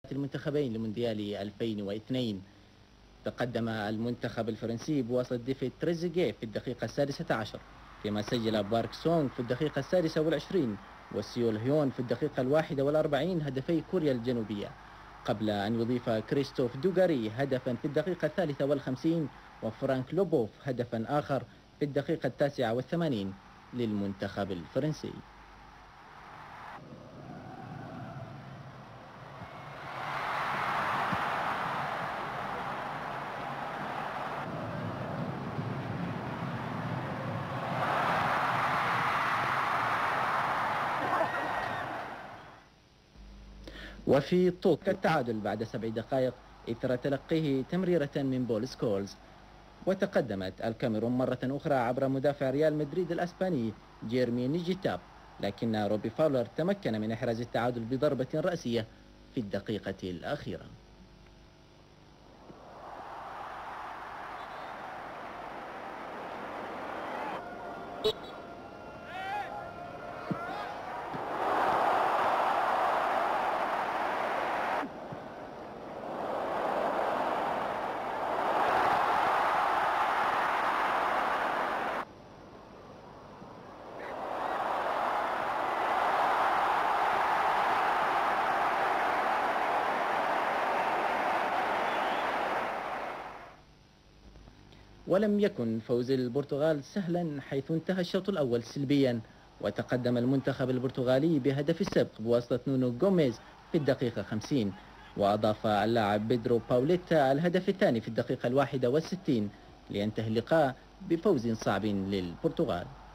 المنتخبين لمونديال 2002. تقدم المنتخب الفرنسي بواسطة ديفيد تريزيجيه في الدقيقة 16، فيما سجل بارك سونغ في الدقيقة 26 وسيول هيون في الدقيقة 41 هدفي كوريا الجنوبية، قبل أن يضيف كريستوف دوغاري هدفا في الدقيقة 53 وفرانك لوبوف هدفا آخر في الدقيقة 89 للمنتخب الفرنسي. وفي طوق التعادل بعد 7 دقائق إثر تلقيه تمريرة من بول سكولز. وتقدمت الكاميرون مرة أخرى عبر مدافع ريال مدريد الأسباني جيرمي نيجيتاب، لكن روبي فاولر تمكن من إحراز التعادل بضربة رأسية في الدقيقة الأخيرة. ولم يكن فوز البرتغال سهلا، حيث انتهى الشوط الأول سلبيا، وتقدم المنتخب البرتغالي بهدف السبق بواسطة نونو غوميز في الدقيقة 50، وأضاف اللاعب بيدرو باوليتا الهدف الثاني في الدقيقة 61 لينتهي اللقاء بفوز صعب للبرتغال.